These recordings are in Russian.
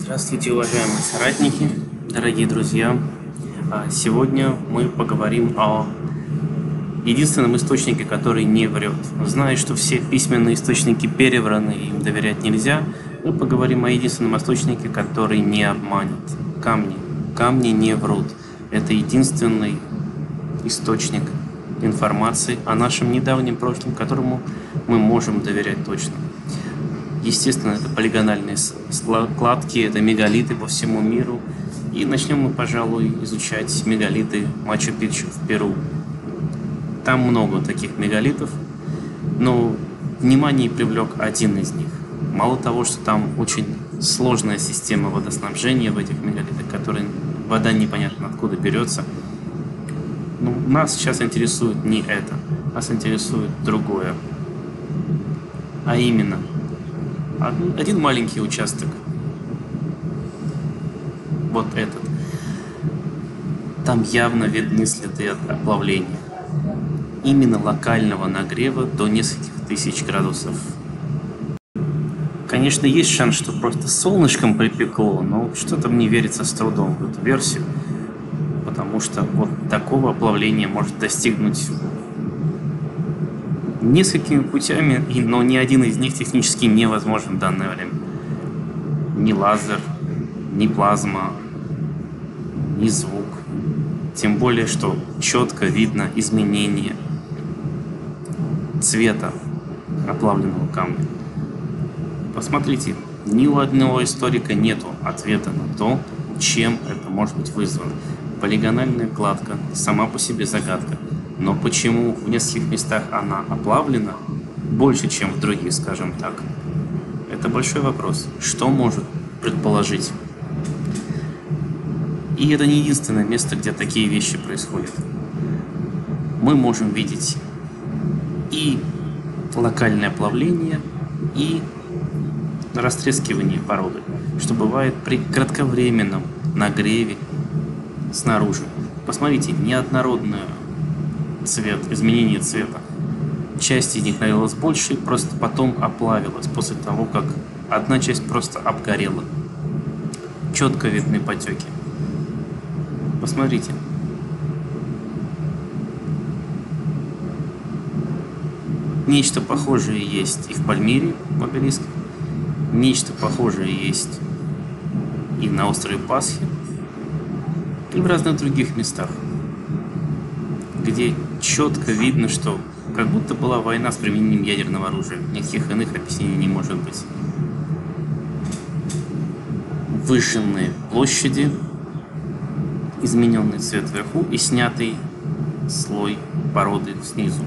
Здравствуйте, уважаемые соратники, дорогие друзья! Сегодня мы поговорим о единственном источнике, который не врет. Зная, что все письменные источники перевраны и им доверять нельзя, мы поговорим о единственном источнике, который не обманет. Камни. Камни не врут. Это единственный источник информации о нашем недавнем прошлом, которому мы можем доверять точно. Естественно, это полигональные складки, это мегалиты по всему миру. И начнем мы, пожалуй, изучать мегалиты Мачу-Пикчу в Перу. Там много таких мегалитов, но внимание привлек один из них. Мало того, что там очень сложная система водоснабжения в этих мегалитах, которой вода непонятно откуда берется. Но нас сейчас интересует не это, нас интересует другое. А именно, один маленький участок, вот этот, там явно видны следы от оплавления, именно локального нагрева до нескольких тысяч градусов. Конечно, есть шанс, что просто солнышком припекло, но что-то мне верится с трудом в эту версию, потому что вот такого оплавления может достигнуть несколькими путями, но ни один из них технически невозможен в данное время. Ни лазер, ни плазма, ни звук. Тем более, что четко видно изменение цвета оплавленного камня. Посмотрите, ни у одного историка нету ответа на то, чем это может быть вызвано. Полигональная кладка сама по себе загадка. Но почему в нескольких местах она оплавлена больше, чем в других, скажем так? Это большой вопрос. Что может предположить? И это не единственное место, где такие вещи происходят. Мы можем видеть и локальное оплавление, и растрескивание породы, что бывает при кратковременном нагреве снаружи. Посмотрите, неоднородное изменение цвета. Часть из них нагрелась больше, просто потом оплавилась после того, как одна часть просто обгорела. Четко видны потеки. Посмотрите. Нечто похожее есть и в Пальмире, в обелиске. Нечто похожее есть и на острове Пасхи, и в разных других местах, где четко видно, что как будто была война с применением ядерного оружия. Никаких иных объяснений не может быть. Выжженные площади, измененный цвет вверху и снятый слой породы снизу.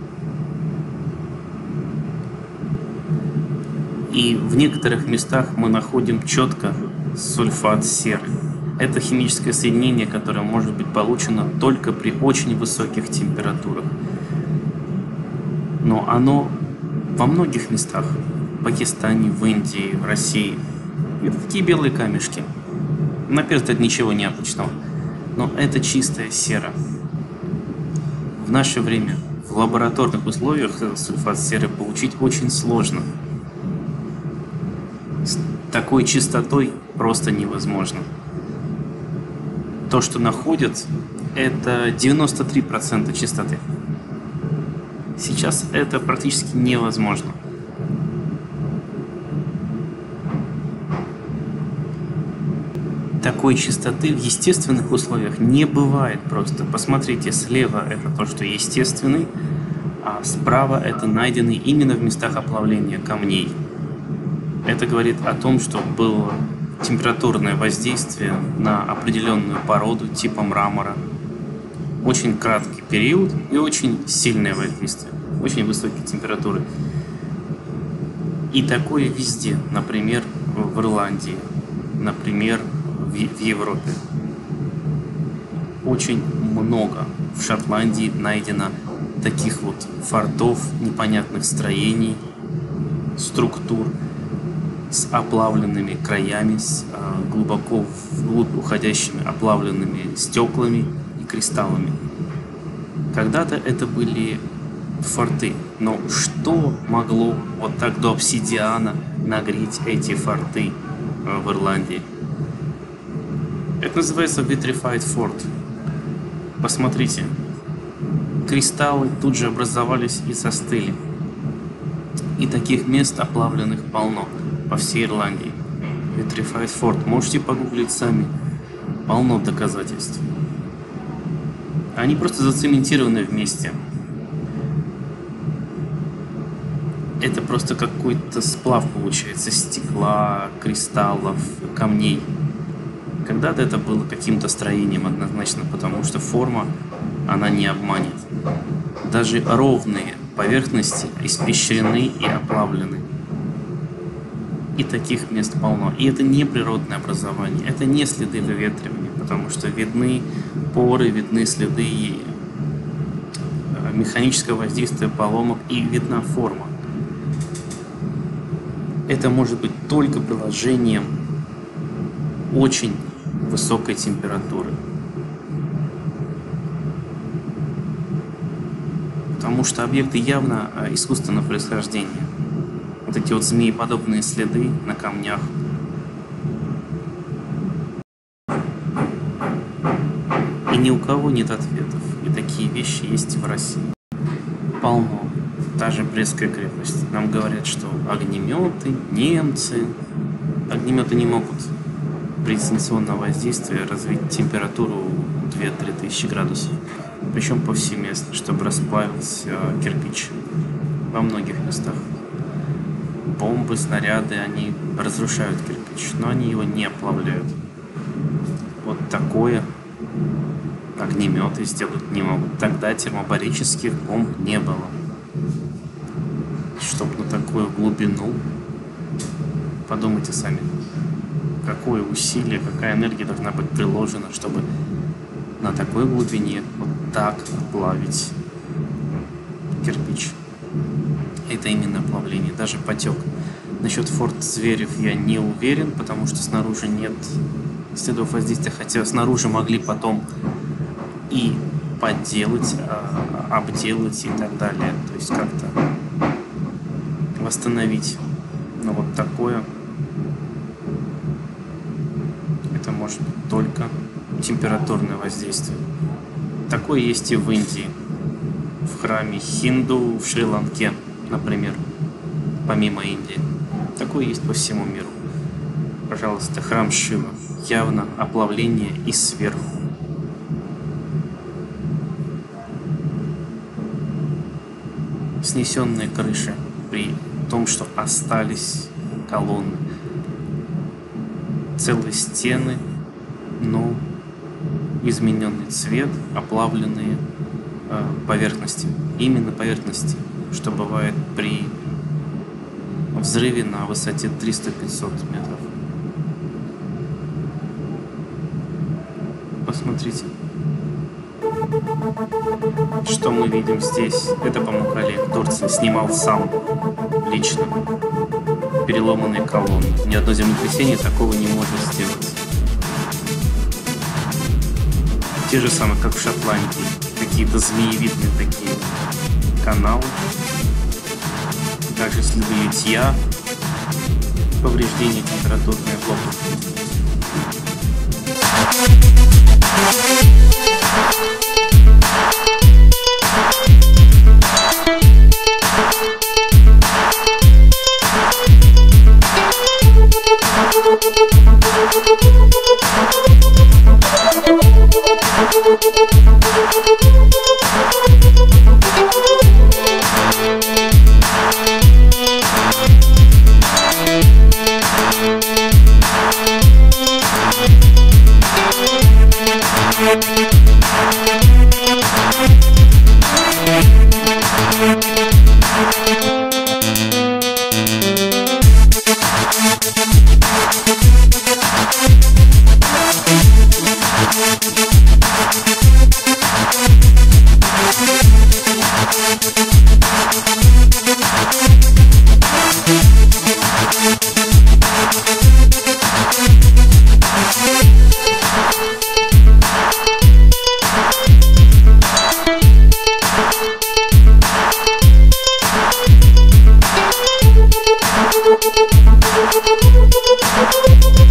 И в некоторых местах мы находим четко сульфат серы. Это химическое соединение, которое может быть получено только при очень высоких температурах. Но оно во многих местах, в Пакистане, в Индии, в России, это такие белые камешки. На первый взгляд ничего необычного, но это чистая сера. В наше время в лабораторных условиях сульфат серы получить очень сложно. С такой чистотой просто невозможно. То, что находят, это 93% чистоты. Сейчас это практически невозможно. Такой чистоты в естественных условиях не бывает просто. Посмотрите, слева это то, что естественный, а справа это найденный именно в местах оплавления камней. Это говорит о том, что было температурное воздействие на определенную породу типа мрамора. Очень краткий период и очень сильное воздействие, очень высокие температуры. И такое везде, например, в Ирландии, например, в Европе. Очень много в Шотландии найдено таких вот фортов, непонятных строений, структур с оплавленными краями, с глубоко вглубь уходящими оплавленными стеклами и кристаллами. Когда-то это были форты, но что могло вот так до обсидиана нагреть эти форты в Ирландии. Это называется Vitrified Fort. Посмотрите, кристаллы тут же образовались и застыли. И таких мест оплавленных полно по всей Ирландии. Vitrified Fort. Можете погуглить сами. Полно доказательств. Они просто зацементированы вместе. Это просто какой-то сплав получается стекла, кристаллов, камней. Когда-то это было каким-то строением однозначно, потому что форма, она не обманет. Даже ровные поверхности испещрены и оплавлены. И таких мест полно. И это не природное образование, это не следы выветривания, потому что видны поры, видны следы механического воздействия поломок и видна форма. Это может быть только приложением очень высокой температуры. Потому что объекты явно искусственного происхождения. Вот эти вот змееподобные следы на камнях. И ни у кого нет ответов. И такие вещи есть в России. Полно. Та же Брестская крепость. Нам говорят, что огнеметы, немцы. Огнеметы не могут при дистанционном воздействии развить температуру 2-3 тысячи градусов. Причем повсеместно, чтобы расплавился кирпич во многих местах. Бомбы, снаряды, они разрушают кирпич, но они его не оплавляют. Вот такое огнеметы сделать не могут. Тогда термобарических бомб не было. Чтобы на такую глубину, подумайте сами, какое усилие, какая энергия должна быть приложена, чтобы на такой глубине вот так оплавить кирпич. Это именно оплавление, даже потек. Насчет форт Зверев я не уверен, потому что снаружи нет следов воздействия, хотя снаружи могли потом и подделать, обделать и так далее, то есть как-то восстановить. Но вот такое, это может быть только температурное воздействие. Такое есть и в Индии, в храме Хинду в Шри-Ланке, например, помимо Индии. Такое есть по всему миру. Пожалуйста, храм Шива. Явно оплавление и сверху. Снесенные крыши при том, что остались колонны. Целые стены, но измененный цвет, оплавленные поверхности. Именно поверхности, что бывает при взрыве на высоте 300-500 метров. Посмотрите, что мы видим здесь. Это Памуккале в Турции снимал сам лично переломанные колонны. Ни одно землетрясение такого не может сделать. Те же самые, как в Шотландии, какие-то змеевидные такие каналы, также следы литья, повреждения температурной области. Thank you.